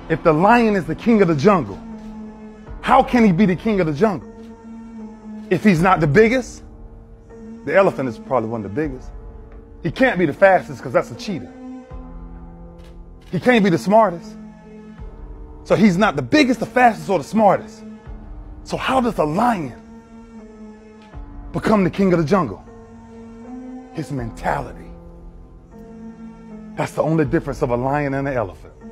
If the lion is the king of the jungle, how can he be the king of the jungle? If he's not the biggest, the elephant is probably one of the biggest. He can't be the fastest because that's a cheetah. He can't be the smartest. So he's not the biggest, the fastest, or the smartest. So how does a lion become the king of the jungle? His mentality. That's the only difference of a lion and an elephant.